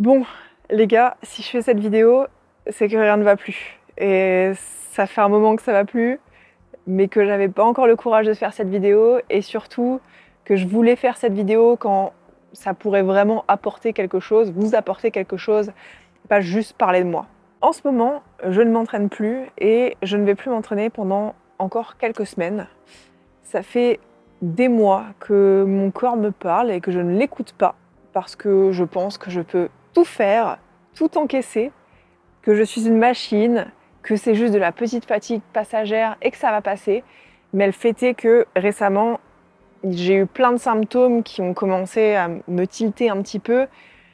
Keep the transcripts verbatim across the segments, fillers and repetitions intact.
Bon, les gars, si je fais cette vidéo, c'est que rien ne va plus. Et ça fait un moment que ça va plus, mais que j'avais pas encore le courage de faire cette vidéo, et surtout que je voulais faire cette vidéo quand ça pourrait vraiment apporter quelque chose, vous apporter quelque chose, pas juste parler de moi. En ce moment, je ne m'entraîne plus et je ne vais plus m'entraîner pendant encore quelques semaines. Ça fait des mois que mon corps me parle et que je ne l'écoute pas parce que je pense que je peux tout faire, tout encaisser, que je suis une machine, que c'est juste de la petite fatigue passagère et que ça va passer. Mais le fait est que récemment, j'ai eu plein de symptômes qui ont commencé à me tilter un petit peu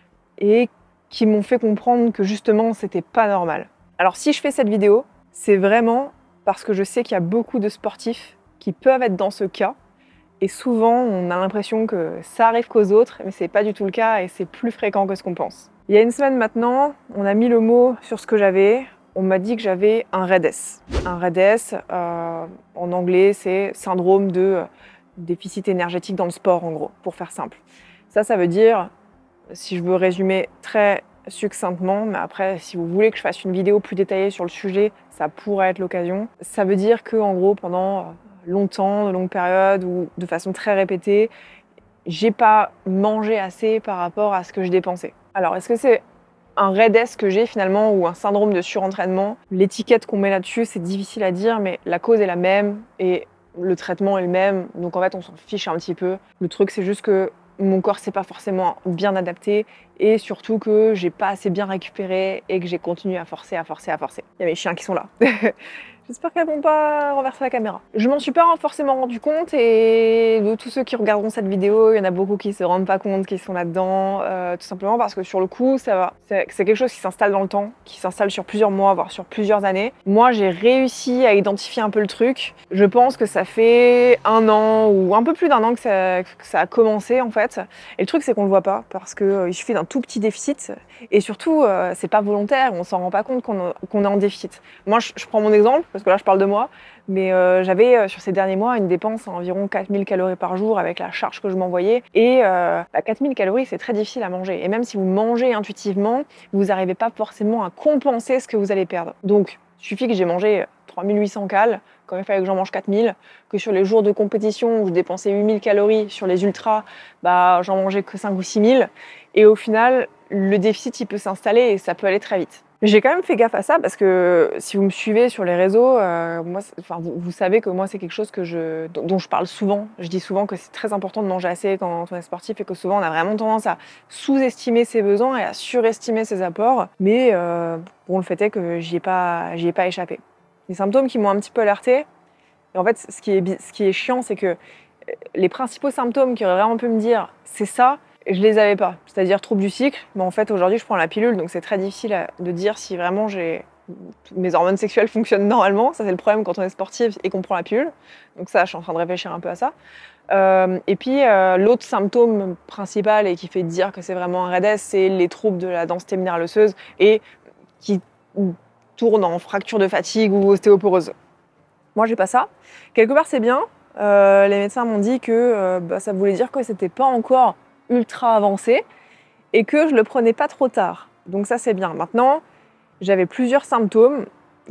et qui m'ont fait comprendre que justement, c'était pas normal. Alors si je fais cette vidéo, c'est vraiment parce que je sais qu'il y a beaucoup de sportifs qui peuvent être dans ce cas. Et souvent, on a l'impression que ça arrive qu'aux autres, mais c'est pas du tout le cas et c'est plus fréquent que ce qu'on pense. Il y a une semaine maintenant, on a mis le mot sur ce que j'avais. On m'a dit que j'avais un R E D S. Un R E D S, euh, en anglais, c'est syndrome de euh, déficit énergétique dans le sport, en gros, pour faire simple. Ça, ça veut dire, si je veux résumer très succinctement, mais après, si vous voulez que je fasse une vidéo plus détaillée sur le sujet, ça pourrait être l'occasion. Ça veut dire que, en gros, pendant longtemps, de longues périodes ou de façon très répétée, j'ai pas mangé assez par rapport à ce que je dépensais. Alors, est-ce que c'est un R E D S que j'ai finalement ou un syndrome de surentraînement? L'étiquette qu'on met là-dessus, c'est difficile à dire, mais la cause est la même et le traitement est le même. Donc en fait, on s'en fiche un petit peu. Le truc, c'est juste que mon corps s'est pas forcément bien adapté et surtout que j'ai pas assez bien récupéré et que j'ai continué à forcer, à forcer, à forcer. Il y a mes chiens qui sont là. J'espère qu'elles vont pas renverser la caméra. Je m'en suis pas forcément rendu compte et de tous ceux qui regarderont cette vidéo, il y en a beaucoup qui se rendent pas compte qu'ils sont là-dedans, euh, tout simplement parce que sur le coup, ça va. C'est quelque chose qui s'installe dans le temps, qui s'installe sur plusieurs mois, voire sur plusieurs années. Moi, j'ai réussi à identifier un peu le truc. Je pense que ça fait un an ou un peu plus d'un an que ça, que ça a commencé en fait. Et le truc, c'est qu'on le voit pas parce qu'il euh, suffit d'un tout petit déficit et surtout, euh, c'est pas volontaire, on s'en rend pas compte qu'on qu'on est en déficit. Moi, je, je prends mon exemple parce que là, je parle de moi, mais euh, j'avais euh, sur ces derniers mois une dépense à environ quatre mille calories par jour avec la charge que je m'envoyais. Et euh, bah, quatre mille calories, c'est très difficile à manger. Et même si vous mangez intuitivement, vous n'arrivez pas forcément à compenser ce que vous allez perdre. Donc, il suffit que j'ai mangé trois mille huit cents calories quand il fallait que j'en mange quatre mille, que sur les jours de compétition où je dépensais huit mille calories, sur les ultras, bah, j'en mangeais que cinq ou six mille. Et au final, le déficit, il peut s'installer et ça peut aller très vite. J'ai quand même fait gaffe à ça parce que si vous me suivez sur les réseaux, euh, moi, enfin, vous, vous savez que moi c'est quelque chose que je, dont, dont je parle souvent. Je dis souvent que c'est très important de manger assez quand on est sportif et que souvent on a vraiment tendance à sous-estimer ses besoins et à surestimer ses apports. Mais euh, bon, le fait est que j'y ai pas, j'y ai pas échappé. Les symptômes qui m'ont un petit peu alertée, et en fait ce qui est, ce qui est chiant, c'est que les principaux symptômes qui auraient vraiment pu me dire c'est ça, je les avais pas, c'est-à-dire trouble du cycle. Mais en fait, aujourd'hui, je prends la pilule, donc c'est très difficile de dire si vraiment j'ai mes hormones sexuelles fonctionnent normalement. Ça, c'est le problème quand on est sportif et qu'on prend la pilule. Donc ça, je suis en train de réfléchir un peu à ça. Euh, et puis, euh, l'autre symptôme principal et qui fait dire que c'est vraiment un R E D S, c'est les troubles de la densité minérale osseuse et qui tournent en fracture de fatigue ou ostéoporose. Moi, j'ai pas ça. Quelque part, c'est bien. Euh, les médecins m'ont dit que euh, bah, ça voulait dire que c'était pas encore ultra avancé et que je le prenais pas trop tard. Donc ça, c'est bien. Maintenant, j'avais plusieurs symptômes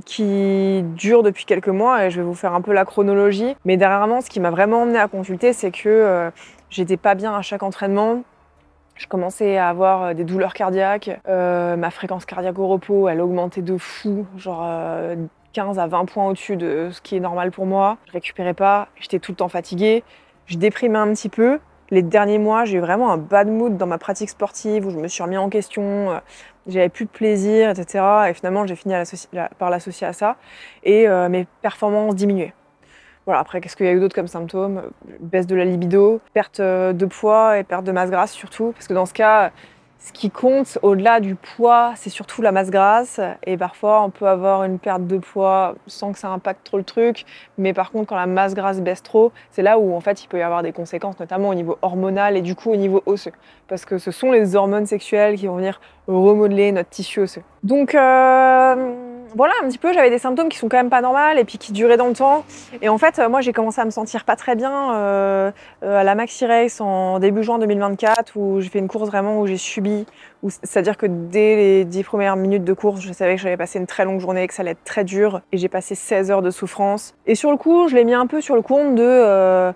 qui durent depuis quelques mois et je vais vous faire un peu la chronologie. Mais dernièrement, ce qui m'a vraiment emmené à consulter, c'est que euh, j'étais pas bien à chaque entraînement. Je commençais à avoir des douleurs cardiaques. Euh, ma fréquence cardiaque au repos, elle augmentait de fou. Genre euh, quinze à vingt points au-dessus de ce qui est normal pour moi. Je récupérais pas, j'étais tout le temps fatiguée. Je déprimais un petit peu. Les derniers mois, j'ai eu vraiment un bad mood dans ma pratique sportive où je me suis remis en question, j'avais plus de plaisir, et cetera. Et finalement, j'ai fini à par l'associer à ça et euh, mes performances diminuaient. Voilà, après, qu'est-ce qu'il y a eu d'autre comme symptômes? Baisse de la libido, perte de poids et perte de masse grasse surtout. Parce que dans ce cas, ce qui compte au-delà du poids, c'est surtout la masse grasse. Et parfois, on peut avoir une perte de poids sans que ça impacte trop le truc. Mais par contre, quand la masse grasse baisse trop, c'est là où en fait, il peut y avoir des conséquences, notamment au niveau hormonal et du coup au niveau osseux. Parce que ce sont les hormones sexuelles qui vont venir remodeler notre tissu osseux. Donc, euh, voilà, un petit peu, j'avais des symptômes qui sont quand même pas normaux et puis qui duraient dans le temps. Et en fait, moi, j'ai commencé à me sentir pas très bien euh, euh, à la Maxi Race en début juin deux mille vingt-quatre, où j'ai fait une course vraiment où j'ai subi. C'est-à-dire que dès les dix premières minutes de course, je savais que j'allais passer une très longue journée, que ça allait être très dur. Et j'ai passé seize heures de souffrance. Et sur le coup, je l'ai mis un peu sur le compte de... Euh,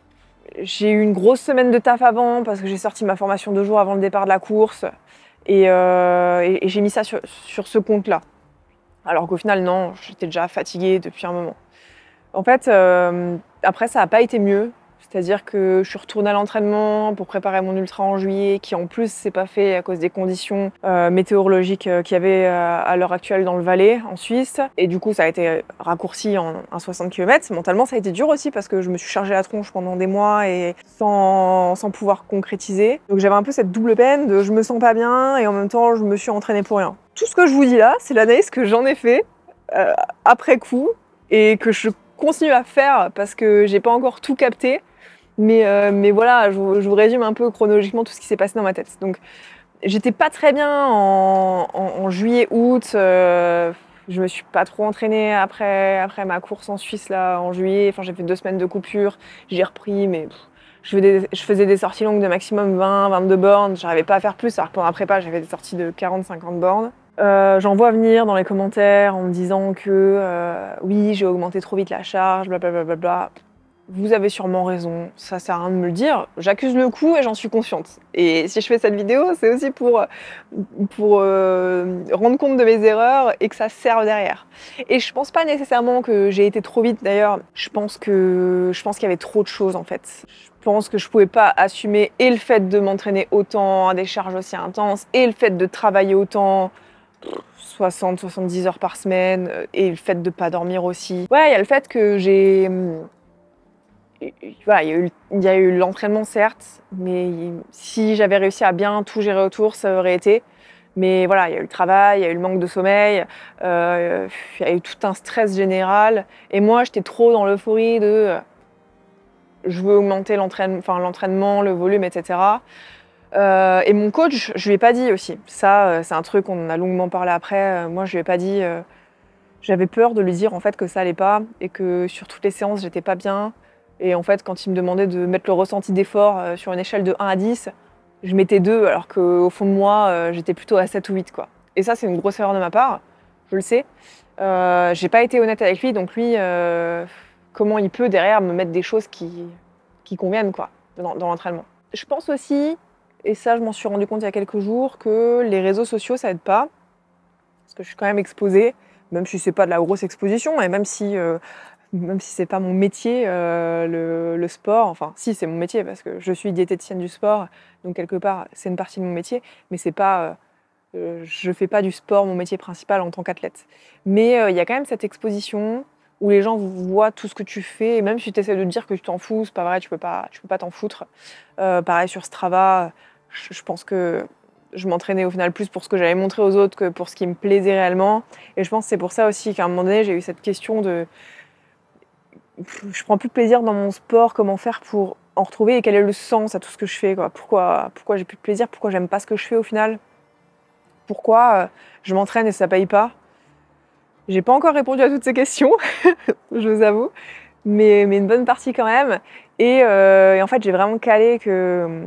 j'ai eu une grosse semaine de taf avant parce que j'ai sorti ma formation deux jours avant le départ de la course. Et, euh, et, et j'ai mis ça sur, sur ce compte-là. Alors qu'au final, non, j'étais déjà fatiguée depuis un moment. En fait, euh, après, ça n'a pas été mieux. C'est-à-dire que je suis retournée à l'entraînement pour préparer mon ultra en juillet, qui en plus s'est pas fait à cause des conditions euh, météorologiques euh, qu'il y avait euh, à l'heure actuelle dans le Valais, en Suisse. Et du coup, ça a été raccourci en, en soixante kilomètres. Mentalement, ça a été dur aussi parce que je me suis chargée la tronche pendant des mois et sans, sans pouvoir concrétiser. Donc j'avais un peu cette double peine de je me sens pas bien et en même temps, je me suis entraînée pour rien. Tout ce que je vous dis là, c'est l'analyse que j'en ai fait euh, après coup et que je continue à faire parce que j'ai pas encore tout capté. Mais, euh, mais voilà, je vous, je vous résume un peu chronologiquement tout ce qui s'est passé dans ma tête. Donc, j'étais pas très bien en, en, en juillet, août. Euh, je me suis pas trop entraînée après, après ma course en Suisse là, en juillet. Enfin, j'ai fait deux semaines de coupure. J'ai repris, mais pff, je, faisais des, je faisais des sorties longues de maximum vingt, vingt-deux bornes. J'arrivais pas à faire plus. Alors que pendant la prépa, j'avais des sorties de quarante, cinquante bornes. Euh, J'en vois venir dans les commentaires en me disant que euh, oui, j'ai augmenté trop vite la charge, blablabla. Bla, bla, bla. Vous avez sûrement raison, ça sert à rien de me le dire. J'accuse le coup et j'en suis consciente. Et si je fais cette vidéo, c'est aussi pour, pour euh, rendre compte de mes erreurs et que ça serve derrière. Et je pense pas nécessairement que j'ai été trop vite d'ailleurs. Je pense que je pense qu'il y avait trop de choses en fait. Je pense que je pouvais pas assumer et le fait de m'entraîner autant à des charges aussi intenses et le fait de travailler autant. soixante, soixante-dix heures par semaine et le fait de pas dormir aussi. Ouais, il y a le fait que j'ai... Voilà, il y a eu, il y a eu l'entraînement certes, mais si j'avais réussi à bien tout gérer autour, ça aurait été. Mais voilà, il y a eu le travail, il y a eu le manque de sommeil, euh, il y a eu tout un stress général. Et moi, j'étais trop dans l'euphorie de euh, je veux augmenter l'entraînement, enfin, l'entraînement, le volume, et cetera. Euh, et mon coach, je lui ai pas dit aussi. Ça, euh, c'est un truc qu'on en a longuement parlé après. Euh, moi, je lui ai pas dit. Euh, j'avais peur de lui dire en fait que ça allait pas et que sur toutes les séances, j'étais pas bien. Et en fait, quand il me demandait de mettre le ressenti d'effort euh, sur une échelle de un à dix, je mettais deux, alors qu'au fond de moi, euh, j'étais plutôt à sept ou huit, quoi. Et ça, c'est une grosse erreur de ma part, je le sais. Euh, j'ai pas été honnête avec lui, donc lui, euh, comment il peut derrière me mettre des choses qui, qui conviennent, quoi, dans, dans l'entraînement. Je pense aussi, et ça, je m'en suis rendu compte il y a quelques jours, que les réseaux sociaux, ça aide pas. Parce que je suis quand même exposée, même si c'est pas de la grosse exposition, et même si... Euh, Même si c'est pas mon métier, euh, le, le sport, enfin si c'est mon métier parce que je suis diététicienne du sport, donc quelque part c'est une partie de mon métier, mais c'est pas, euh, je fais pas du sport mon métier principal en tant qu'athlète. Mais il euh, y a quand même cette exposition où les gens voient tout ce que tu fais, et même si tu essaies de te dire que tu t'en fous, c'est pas vrai, tu peux pas, tu peux pas t'en foutre. Euh, pareil sur Strava, je, je pense que je m'entraînais au final plus pour ce que j'avais montré aux autres que pour ce qui me plaisait réellement, et je pense que c'est pour ça aussi qu'à un moment donné j'ai eu cette question de je prends plus de plaisir dans mon sport, comment faire pour en retrouver et quel est le sens à tout ce que je fais, quoi. Pourquoi, pourquoi j'ai plus de plaisir, pourquoi j'aime pas ce que je fais au final, pourquoi euh, je m'entraîne et ça paye pas. J'ai pas encore répondu à toutes ces questions, je vous avoue, mais, mais une bonne partie quand même. Et, euh, et en fait, j'ai vraiment calé que,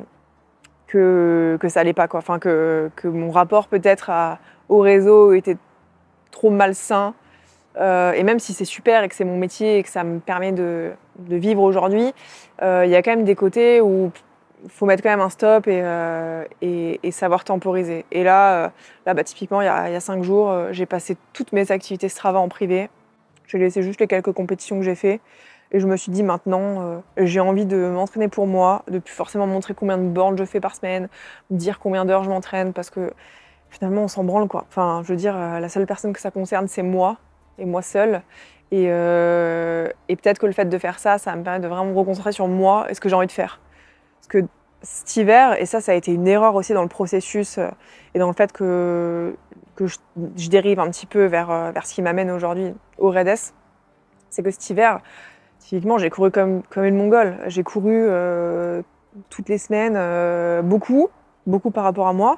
que, que ça allait pas, quoi. Enfin, que, que mon rapport peut-être à- au réseau était trop malsain. Euh, et même si c'est super et que c'est mon métier et que ça me permet de, de vivre aujourd'hui, euh, il y a quand même des côtés où il faut mettre quand même un stop et, euh, et, et savoir temporiser. Et là, euh, là bah, typiquement, il y, a, il y a cinq jours, euh, j'ai passé toutes mes activités Strava en privé. J'ai laissé juste les quelques compétitions que j'ai fait. Et je me suis dit maintenant, euh, j'ai envie de m'entraîner pour moi, de plus forcément montrer combien de bornes je fais par semaine, dire combien d'heures je m'entraîne, parce que finalement, on s'en branle, quoi. Enfin, je veux dire, euh, la seule personne que ça concerne, c'est moi. Et moi seule. Et, euh, et peut-être que le fait de faire ça, ça me permet de vraiment me reconcentrer sur moi et ce que j'ai envie de faire. Parce que cet hiver, et ça, ça a été une erreur aussi dans le processus euh, et dans le fait que, que je, je dérive un petit peu vers, euh, vers ce qui m'amène aujourd'hui au Redes, c'est que cet hiver, typiquement, j'ai couru comme, comme une mongole. J'ai couru euh, toutes les semaines, euh, beaucoup, beaucoup par rapport à moi.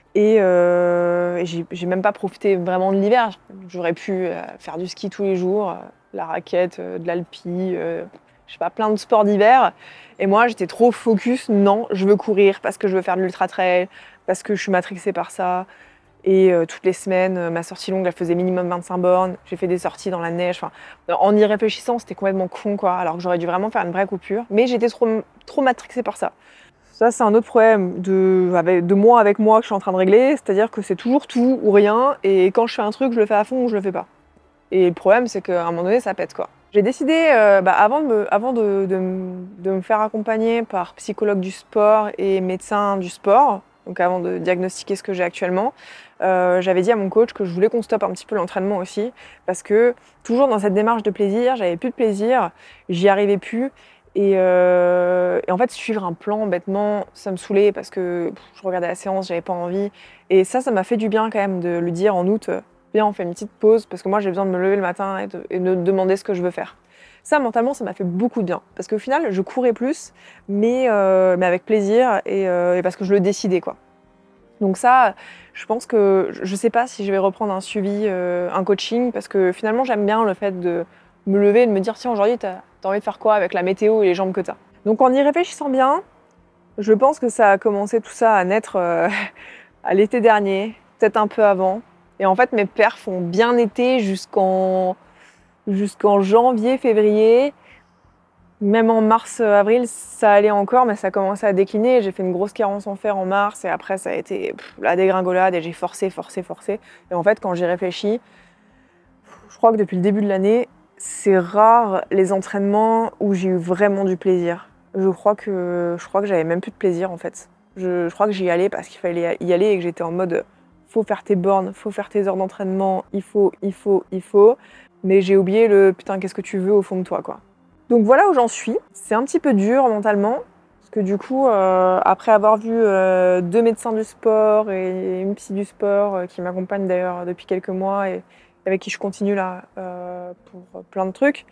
Et, euh, et j'ai même pas profité vraiment de l'hiver. J'aurais pu euh, faire du ski tous les jours, euh, la raquette, euh, de l'alpi, euh, je sais pas, plein de sports d'hiver. Et moi, j'étais trop focus. Non, je veux courir parce que je veux faire de l'ultra trail, parce que je suis matrixée par ça. Et euh, toutes les semaines, euh, ma sortie longue, elle faisait minimum vingt-cinq bornes. J'ai fait des sorties dans la neige. Enfin, en y réfléchissant, c'était complètement con, quoi. Alors que j'aurais dû vraiment faire une vraie coupure. Mais j'étais trop, trop matrixée par ça. Ça, c'est un autre problème de, avec, de moi avec moi que je suis en train de régler. C'est-à-dire que c'est toujours tout ou rien. Et quand je fais un truc, je le fais à fond ou je le fais pas. Et le problème, c'est qu'à un moment donné, ça pète, quoi. J'ai décidé, euh, bah, avant, de me, avant de, de, de me faire accompagner par psychologue du sport et médecin du sport, donc avant de diagnostiquer ce que j'ai actuellement, euh, j'avais dit à mon coach que je voulais qu'on stoppe un petit peu l'entraînement aussi, parce que toujours dans cette démarche de plaisir, j'avais plus de plaisir, j'y arrivais plus. Et, euh, et en fait, suivre un plan, bêtement, ça me saoulait parce que pff, je regardais la séance, j'avais pas envie. Et ça, ça m'a fait du bien quand même de lui dire en août, viens, on fait une petite pause, parce que moi, j'ai besoin de me lever le matin et de, et de demander ce que je veux faire. Ça, mentalement, ça m'a fait beaucoup de bien. Parce qu'au final, je courais plus, mais, euh, mais avec plaisir et, euh, et parce que je le décidais, quoi. Donc ça, je pense que je ne sais pas si je vais reprendre un suivi, euh, un coaching, parce que finalement, j'aime bien le fait de me lever et de me dire, tiens, aujourd'hui, tu as envie de faire quoi avec la météo et les jambes que tu as. Donc en y réfléchissant bien, je pense que ça a commencé tout ça à naître euh, à l'été dernier, peut-être un peu avant. Et en fait, mes perfs ont bien été jusqu'en jusqu'en janvier, février. Même en mars, avril, ça allait encore, mais ça a commencé à décliner. J'ai fait une grosse carence en fer en mars, et après, ça a été pff, la dégringolade, et j'ai forcé, forcé, forcé. Et en fait, quand j'y réfléchis, je crois que depuis le début de l'année, c'est rare les entraînements où j'ai eu vraiment du plaisir. Je crois que, je crois que j'avais même plus de plaisir, en fait. Je, je crois que j'y allais parce qu'il fallait y aller et que j'étais en mode faut faire tes bornes, faut faire tes heures d'entraînement, il faut, il faut, il faut. Mais j'ai oublié le putain, qu'est-ce que tu veux au fond de toi, quoi. Donc voilà où j'en suis. C'est un petit peu dur mentalement, parce que du coup, euh, après avoir vu euh, deux médecins du sport et une psy du sport euh, qui m'accompagnent d'ailleurs depuis quelques mois et avec qui je continue là euh, pour plein de trucs,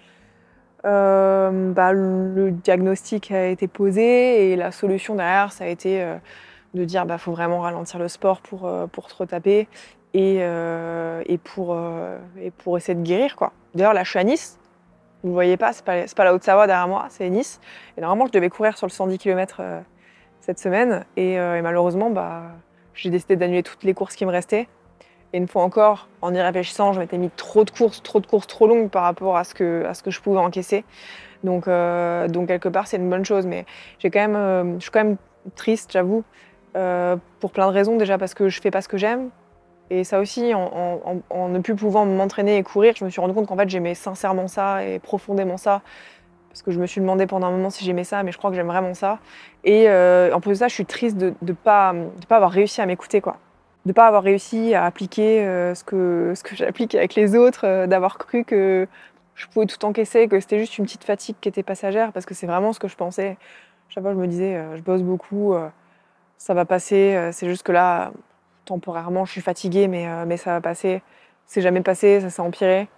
euh, bah, le diagnostic a été posé et la solution derrière, ça a été euh, de dire bah faut vraiment ralentir le sport pour, euh, pour te retaper et, euh, et, pour, euh, et pour essayer de guérir, quoi. D'ailleurs là je suis à Nice, vous ne voyez pas, c'est pas, c'est pas la Haute-Savoie derrière moi, c'est Nice. Et normalement je devais courir sur le cent dix kilomètres euh, cette semaine et, euh, et malheureusement bah, j'ai décidé d'annuler toutes les courses qui me restaient. Et une fois encore, en y réfléchissant, je m'étais mis trop de courses, trop de courses trop longues par rapport à ce que, à ce que je pouvais encaisser. Donc, euh, donc quelque part c'est une bonne chose, mais j'ai quand même, euh, je suis quand même triste, j'avoue. Euh, pour plein de raisons, déjà parce que je fais pas ce que j'aime. Et ça aussi, en, en, en ne plus pouvant m'entraîner et courir, je me suis rendu compte qu'en fait j'aimais sincèrement ça et profondément ça. Parce que je me suis demandé pendant un moment si j'aimais ça, mais je crois que j'aime vraiment ça. Et euh, en plus de ça, je suis triste de ne pas, de pas avoir réussi à m'écouter, quoi. De ne pas avoir réussi à appliquer euh, ce que, ce que j'applique avec les autres, euh, d'avoir cru que je pouvais tout encaisser, que c'était juste une petite fatigue qui était passagère, parce que c'est vraiment ce que je pensais. Chaque fois, je me disais, euh, je bosse beaucoup, euh, ça va passer. Euh, c'est juste que là, temporairement, je suis fatiguée, mais, euh, mais ça va passer. C'est jamais passé, ça s'est empiré.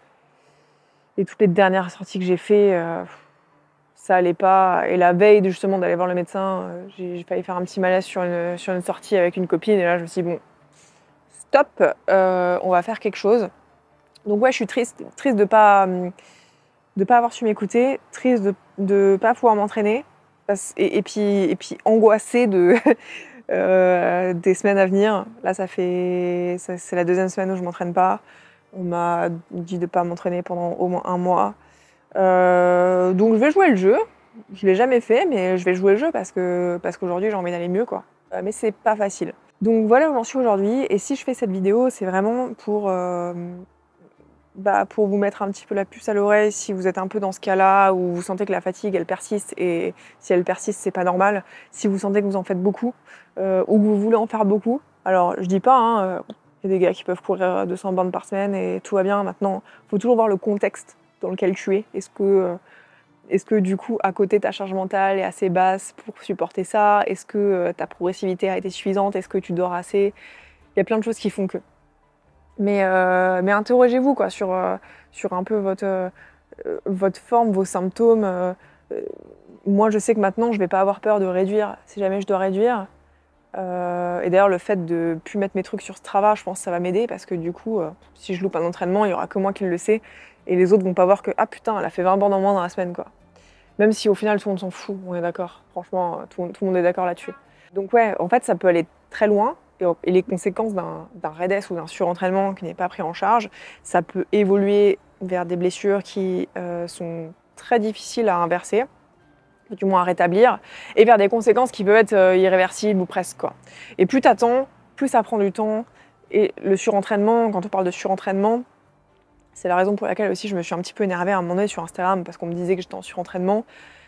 Et toutes les dernières sorties que j'ai fait, euh, ça allait pas. Et la veille, justement, d'aller voir le médecin, euh, j'ai, j'ai failli faire un petit malaise sur une, sur une sortie avec une copine. Et là, je me suis dit, bon, stop, euh, on va faire quelque chose. Donc ouais, je suis triste, triste de pas, de pas avoir su m'écouter, triste de ne pas pouvoir m'entraîner. Et, et, puis, et puis angoissée de... Euh, des semaines à venir. Là, ça fait, ça, c'est la deuxième semaine où je m'entraîne pas. On m'a dit de pas m'entraîner pendant au moins un mois. Euh, donc, je vais jouer le jeu. Je l'ai jamais fait, mais je vais jouer le jeu parce que parce qu'aujourd'hui, j'ai envie d'aller mieux, quoi. Euh, mais c'est pas facile. Donc voilà où j'en suis aujourd'hui. Et si je fais cette vidéo, c'est vraiment pour euh, bah, pour vous mettre un petit peu la puce à l'oreille si vous êtes un peu dans ce cas-là, où vous sentez que la fatigue, elle persiste, et si elle persiste, c'est pas normal. Si vous sentez que vous en faites beaucoup, euh, ou que vous voulez en faire beaucoup, alors je dis pas, hein, euh, il y a des gars qui peuvent courir deux cents bornes par semaine et tout va bien. Maintenant, il faut toujours voir le contexte dans lequel tu es. Est-ce que, euh, est-ce que du coup, à côté, ta charge mentale est assez basse pour supporter ça? Est-ce que euh, ta progressivité a été suffisante? Est-ce que tu dors assez? Il y a plein de choses qui font que. Mais, euh, mais interrogez-vous, quoi, sur, euh, sur un peu votre, euh, votre forme, vos symptômes. Euh, euh, moi, je sais que maintenant, je ne vais pas avoir peur de réduire si jamais je dois réduire. Euh, et d'ailleurs, le fait de plus mettre mes trucs sur Strava, je pense que ça va m'aider parce que du coup, euh, si je loupe un entraînement, il y aura que moi qui le sais et les autres vont pas voir que ah putain, elle a fait vingt bornes en moins dans la semaine quoi. Même si au final tout le monde s'en fout, on est d'accord. Franchement, tout, tout le monde est d'accord là-dessus. Donc ouais, en fait, ça peut aller très loin et, et les conséquences d'un d'un raid-s ou d'un surentraînement qui n'est pas pris en charge, ça peut évoluer vers des blessures qui euh, sont très difficiles à inverser, du moins à rétablir, et vers des conséquences qui peuvent être euh, irréversibles ou presque quoi. Et plus t'attends, plus ça prend du temps. Et le surentraînement, quand on parle de surentraînement, c'est la raison pour laquelle aussi je me suis un petit peu énervée à un moment donné sur Instagram parce qu'on me disait que j'étais en surentraînement.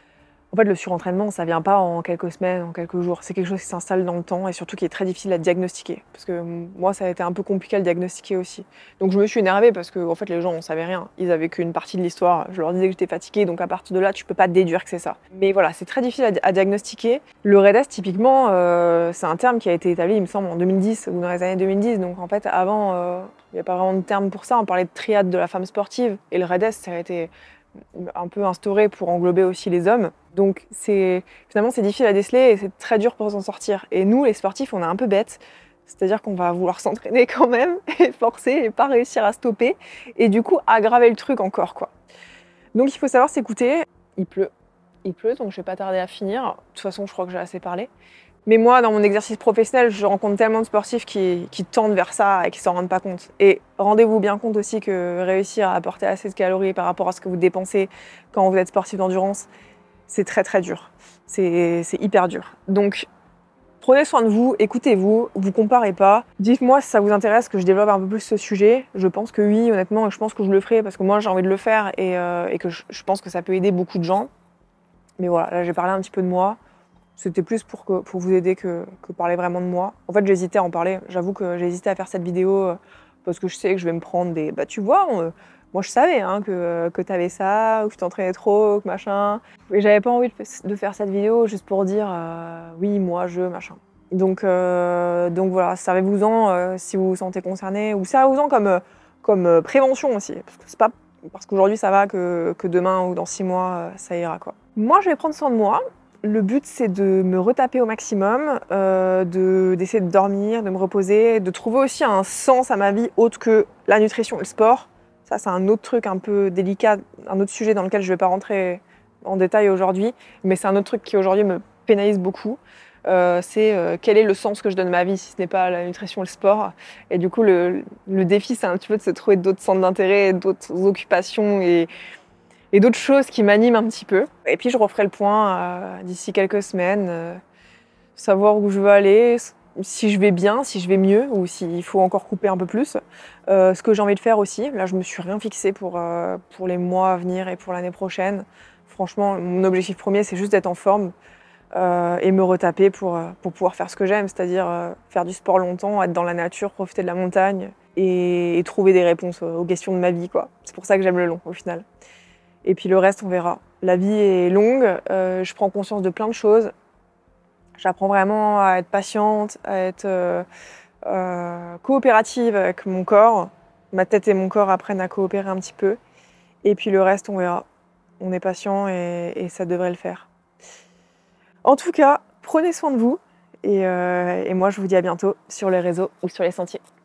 En fait, le surentraînement, ça vient pas en quelques semaines, en quelques jours. C'est quelque chose qui s'installe dans le temps et surtout qui est très difficile à diagnostiquer. Parce que moi, ça a été un peu compliqué à le diagnostiquer aussi. Donc je me suis énervée parce que en fait, les gens, on savait rien. Ils avaient qu'une partie de l'histoire. Je leur disais que j'étais fatiguée, donc à partir de là, tu peux pas déduire que c'est ça. Mais voilà, c'est très difficile à, à diagnostiquer. Le raid-s, typiquement, euh, c'est un terme qui a été établi, il me semble, en deux mille dix ou dans les années deux mille dix. Donc en fait, avant, euh, il n'y a pas vraiment de terme pour ça. On parlait de triade de la femme sportive. Et le raid-s, ça a été un peu instauré pour englober aussi les hommes. Donc c'est finalement c'est difficile à déceler et c'est très dur pour s'en sortir. Et nous les sportifs on est un peu bêtes, c'est-à-dire qu'on va vouloir s'entraîner quand même et forcer et pas réussir à stopper et du coup aggraver le truc encore quoi. Donc il faut savoir s'écouter. Il pleut, il pleut donc je vais pas tarder à finir. De toute façon je crois que j'ai assez parlé. Mais moi, dans mon exercice professionnel, je rencontre tellement de sportifs qui, qui tendent vers ça et qui s'en rendent pas compte. Et rendez-vous bien compte aussi que réussir à apporter assez de calories par rapport à ce que vous dépensez quand vous êtes sportif d'endurance, c'est très très dur. C'est hyper dur. Donc, prenez soin de vous, écoutez-vous, vous comparez pas. Dites-moi si ça vous intéresse que je développe un peu plus ce sujet. Je pense que oui, honnêtement, et je pense que je le ferai parce que moi j'ai envie de le faire et, euh, et que je, je pense que ça peut aider beaucoup de gens. Mais voilà, là j'ai parlé un petit peu de moi. C'était plus pour, que, pour vous aider que, que parler vraiment de moi. En fait, j'hésitais à en parler. J'avoue que j'ai hésité à faire cette vidéo euh, parce que je sais que je vais me prendre des... Bah tu vois, on, euh, moi je savais hein, que, que t'avais ça, ou que tu t'entraînais trop, que machin. Et j'avais pas envie de, de faire cette vidéo juste pour dire euh, oui, moi, je, machin. Donc, euh, donc voilà, servez-vous-en euh, si vous vous sentez concerné, ou servez-vous-en comme, euh, comme euh, prévention aussi. Parce que c'est pas parce qu'aujourd'hui ça va que, que demain ou dans six mois euh, ça ira quoi. Moi, je vais prendre soin de moi. Le but, c'est de me retaper au maximum, euh, d'essayer de, de dormir, de me reposer, de trouver aussi un sens à ma vie autre que la nutrition et le sport. Ça, c'est un autre truc un peu délicat, un autre sujet dans lequel je ne vais pas rentrer en détail aujourd'hui, mais c'est un autre truc qui aujourd'hui me pénalise beaucoup. Euh, c'est euh, quel est le sens que je donne à ma vie si ce n'est pas la nutrition et le sport. Et du coup, le, le défi, c'est un petit peu de se trouver d'autres centres d'intérêt, d'autres occupations et et d'autres choses qui m'animent un petit peu. Et puis je referai le point euh, d'ici quelques semaines, euh, savoir où je veux aller, si je vais bien, si je vais mieux, ou s'il faut encore couper un peu plus. Euh, ce que j'ai envie de faire aussi, là je me suis rien fixé pour, euh, pour les mois à venir et pour l'année prochaine. Franchement, mon objectif premier, c'est juste d'être en forme euh, et me retaper pour, pour pouvoir faire ce que j'aime, c'est-à-dire euh, faire du sport longtemps, être dans la nature, profiter de la montagne et, et trouver des réponses aux questions de ma vie, quoi. C'est pour ça que j'aime le long, au final. Et puis le reste, on verra. La vie est longue, euh, je prends conscience de plein de choses. J'apprends vraiment à être patiente, à être euh, euh, coopérative avec mon corps. Ma tête et mon corps apprennent à coopérer un petit peu. Et puis le reste, on verra. On est patient et, et ça devrait le faire. En tout cas, prenez soin de vous. Et, euh, et moi, je vous dis à bientôt sur les réseaux ou sur les sentiers.